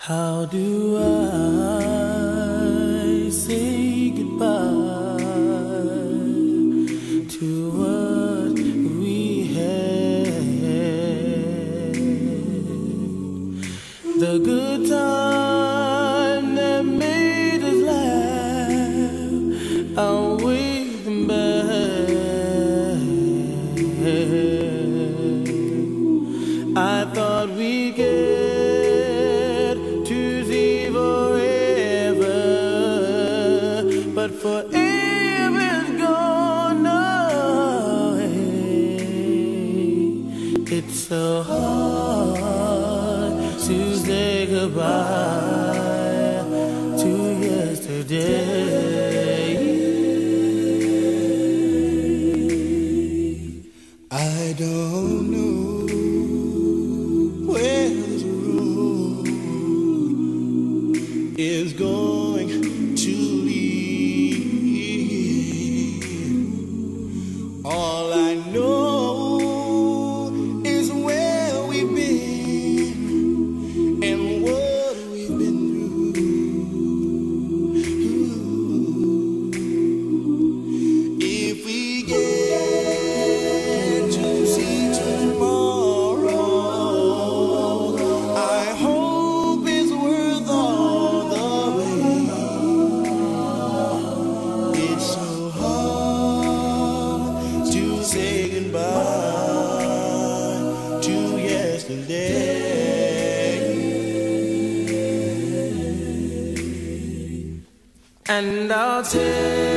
How do I say goodbye to what we had? The good time that made us laugh, I'll wait them back. I thought we'd get to see forever, but forever's gone away. It's so hard to say goodbye to yesterday. I don't know where this road is going to lead. All I know is where we've been and what we've been through. If we get to see tomorrow, I hope it's worth all the wait. It's so hard to say goodbye to yesterday. And I'll tell